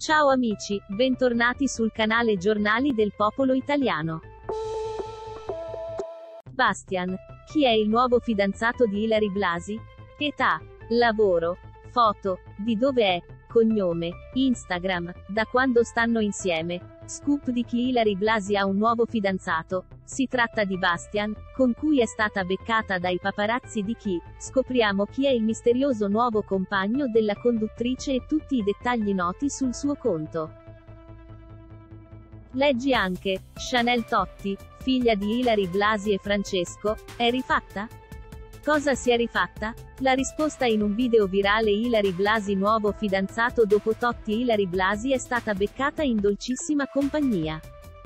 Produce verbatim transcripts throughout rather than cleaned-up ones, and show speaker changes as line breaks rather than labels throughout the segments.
Ciao amici, bentornati sul canale Giornali del Popolo Italiano. Bastian. Chi è il nuovo fidanzato di Ilary Blasi? Età, lavoro, foto, di dove è, cognome, Instagram, da quando stanno insieme. Scoop di chi Ilary Blasi ha un nuovo fidanzato. Si tratta di Bastian, con cui è stata beccata dai paparazzi di Chi. Scopriamo chi è il misterioso nuovo compagno della conduttrice e tutti i dettagli noti sul suo conto. Leggi anche, Chanel Totti, figlia di Ilary Blasi e Francesco, è rifatta? Cosa si è rifatta? La risposta in un video virale. Ilary Blasi nuovo fidanzato. Dopo Totti, Ilary Blasi è stata beccata in dolcissima compagnia.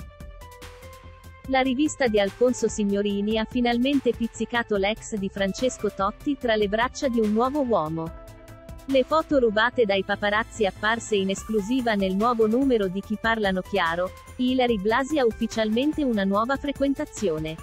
La rivista di Alfonso Signorini ha finalmente pizzicato l'ex di Francesco Totti tra le braccia di un nuovo uomo. Le foto rubate dai paparazzi apparse in esclusiva nel nuovo numero di Chi Parlano Chiaro. Ilary Blasi ha ufficialmente una nuova frequentazione.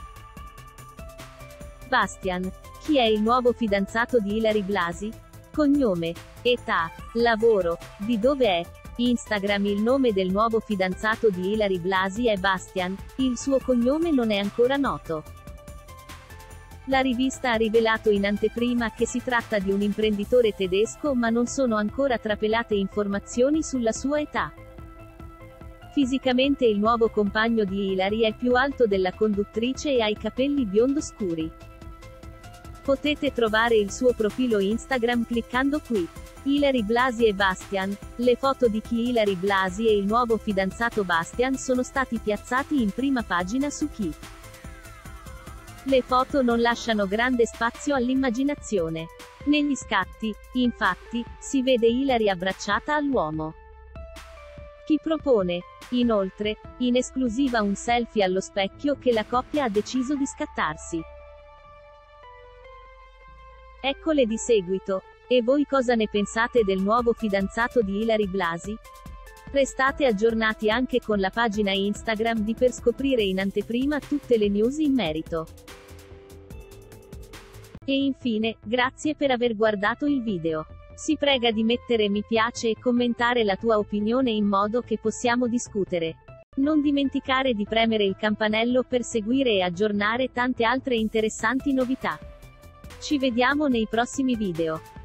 Bastian. Chi è il nuovo fidanzato di Ilary Blasi? Cognome, età, lavoro, di dove è, Instagram. Il nome del nuovo fidanzato di Ilary Blasi è Bastian, il suo cognome non è ancora noto. La rivista ha rivelato in anteprima che si tratta di un imprenditore tedesco, ma non sono ancora trapelate informazioni sulla sua età. Fisicamente il nuovo compagno di Ilary è più alto della conduttrice e ha i capelli biondo scuri. Potete trovare il suo profilo Instagram cliccando qui. Ilary Blasi e Bastian. Le foto di Chi. Ilary Blasi e il nuovo fidanzato Bastian sono stati piazzati in prima pagina su Chi. Le foto non lasciano grande spazio all'immaginazione. Negli scatti, infatti, si vede Ilary abbracciata all'uomo. Chi propone, inoltre, in esclusiva un selfie allo specchio che la coppia ha deciso di scattarsi. Eccole di seguito. E voi cosa ne pensate del nuovo fidanzato di Ilary Blasi? Restate aggiornati anche con la pagina Instagram di per scoprire in anteprima tutte le news in merito. E infine, grazie per aver guardato il video. Si prega di mettere mi piace e commentare la tua opinione in modo che possiamo discutere. Non dimenticare di premere il campanello per seguire e aggiornare tante altre interessanti novità. Ci vediamo nei prossimi video.